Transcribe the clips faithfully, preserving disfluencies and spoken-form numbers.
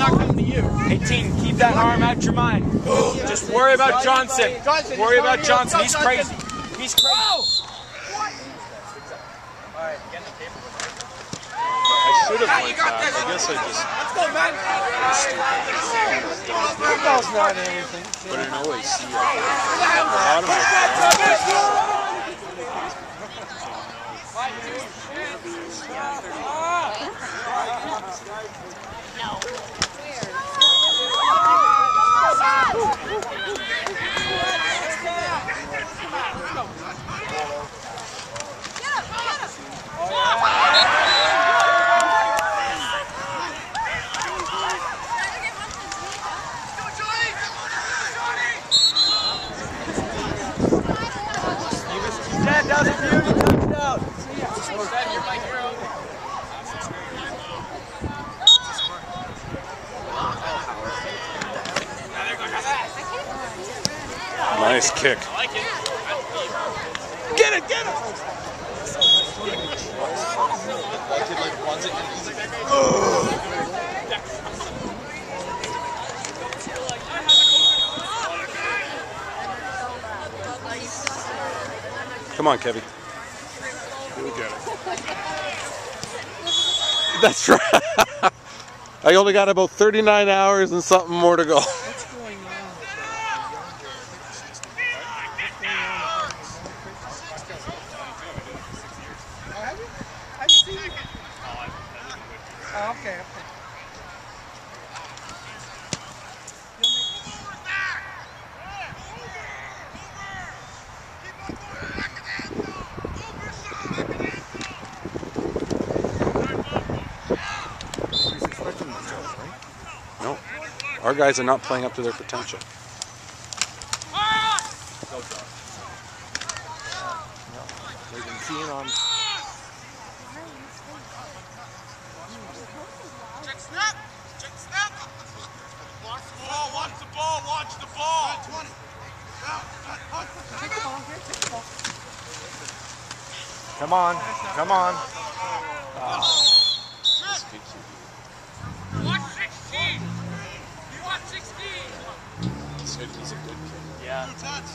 not coming to you. eighteen, keep that arm out your mind. Just worry about Johnson. Worry about Johnson. He's crazy. He's crazy. Alright, get in the table. I should have went back. I guess I just... Let's go, man. Football's not anything. But I know I see it. At the bottom of That was a beauty touchdown. nice kick. Get it, get it. Come on, Kevin. You'll get it. That's right. I only got about thirty-nine hours and something more to go. What's going on? Have you? Have you seen it? Oh, okay, okay. No, our guys are not playing up to their potential. They've been seeing on. Check snap. Check snap. Watch the ball. Watch the ball. Watch the ball. twenty. Come on, come on. Watch sixteen. You watch sixteen. He said he's a good kid. Yeah.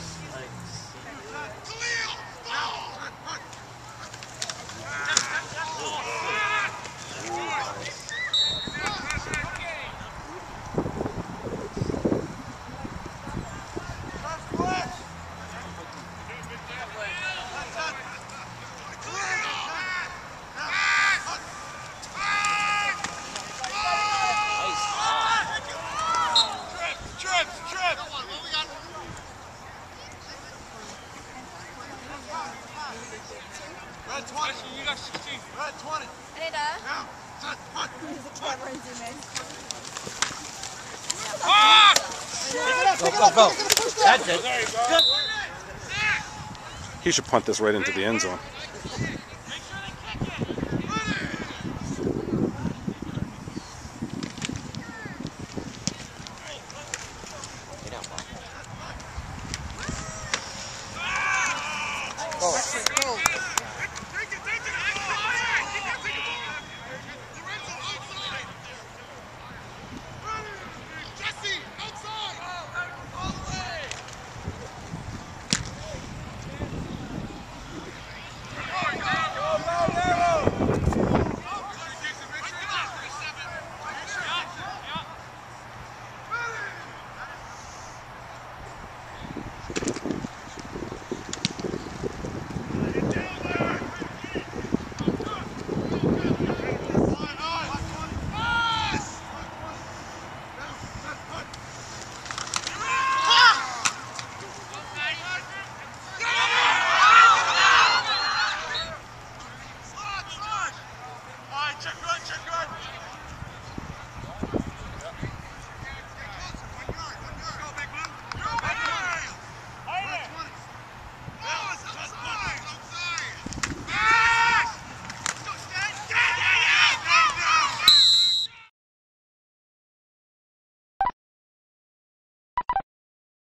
Red twenty. You got sixteen. Red twenty. Ready to? Now. Use the camera and zoom in. Ah! Go, go, go. That's it. There you go. He should punt this right into the end zone.